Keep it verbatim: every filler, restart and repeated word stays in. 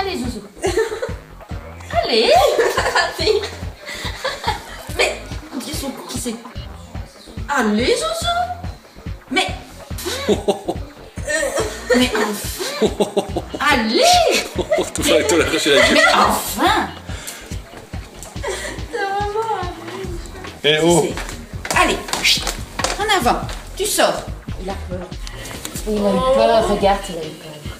Allez, Zouzou. Allez. Allez. Mais, qui sont qui c'est? Allez, Zouzou. Mais... Mais enfin. Allez. Tu fallait te lâcher la gueule. Mais enfin. Eh oh. Allez, chut, en avant, tu sors. Il a peur. Il a eu peur, regarde, il a eu peur.